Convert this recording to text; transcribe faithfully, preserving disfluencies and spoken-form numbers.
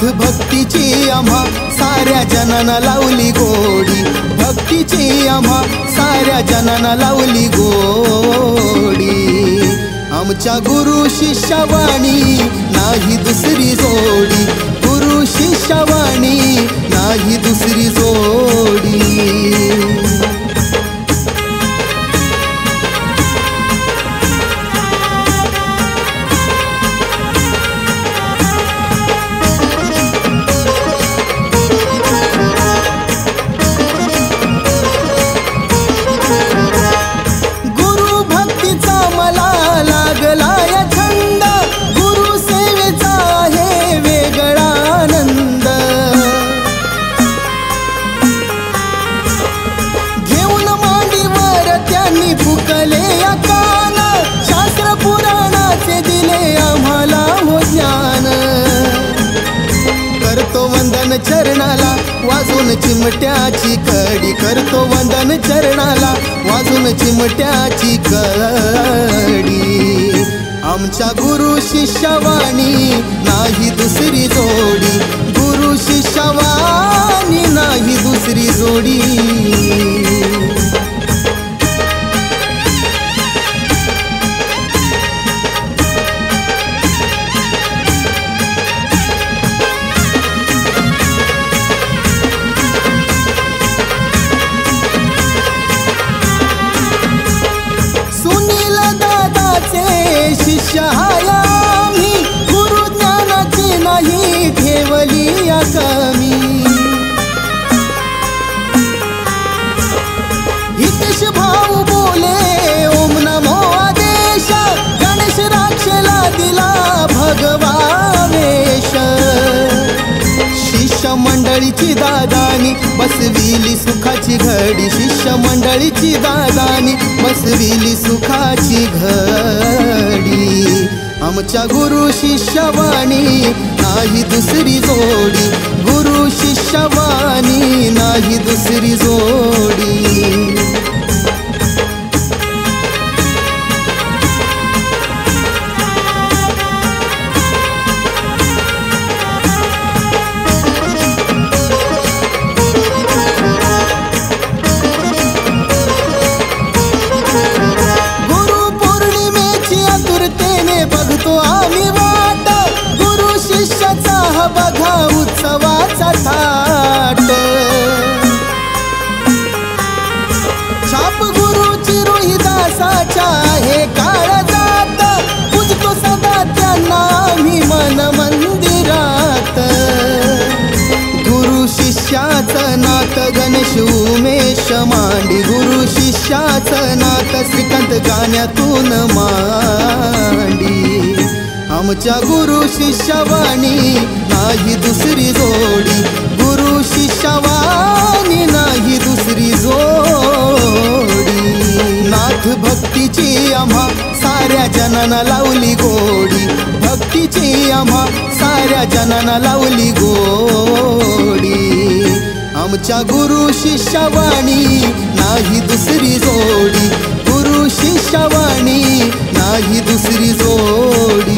भक्तीची आम्हा साऱ्या जनांना लावली गोडी, भक्तीची आम्हा साऱ्या जनांना लावली गोडी। आमच्या गुरु शिष्यवाणी नाही दुसरी जोडी, गुरु शिष्यवाणी नाही दुसरी जोडी। शास्त्र पुराणाचे दिले आम्हाला हो ज्ञान। करतो वंदन चरणाला वाजून चिमट्याची कडी, करतो वंदन चरणाला वाजून चिमट्याची कडी। आमच्या गुरु शिष्यवाणी नाही दुसरी जोडी, गुरु शिष्यवाणी नाही दुसरी जोडी। शिष्य हाय आम्ही, गुरु ज्ञानाची नाही ठेवली कमी। हितेश भाऊ बोले ओम नमो आदेश, गणेश राक्षला दिला भगवा वेश। शिष्य मंडळीची दादानी बसविली सुखाची घडी, शिष्य मंडळीची दादानी बसविली सुखाची घडी। आमच्या गुरु शिष्यवाणी नाही दुसरी जोडी, गुरु शिष्यवाणी नाही दुसरी जोडी। आम्ही वाट गुरु शिष्याचा हा बघा उत्सवाचा थाट। छाप गुरुची रोहिदासाच्या हे काळ जात, पूजतो सदा त्यांना आम्ही मन मंदिरात। गुरु शिष्याचं नात गणेश उमेश मांडी, गुरु शिष्याचं नात श्रीकांत गाण्यातून मांडी। आमच्या गुरु शिष्यवाणी नाही दुसरी जोडी, गुरु शिष्यवाणी नाही दुसरी जोडी। नाथ भक्तीची आम्हा साऱ्या जनांना लावली गोडी, भक्तीची आम्हा साऱ्या जनांना लावली गोडी। आमच्या गुरु शिष्यवाणी नाही दुसरी जोडी, गुरु शिष्यवाणी नाही दुसरी जोडी।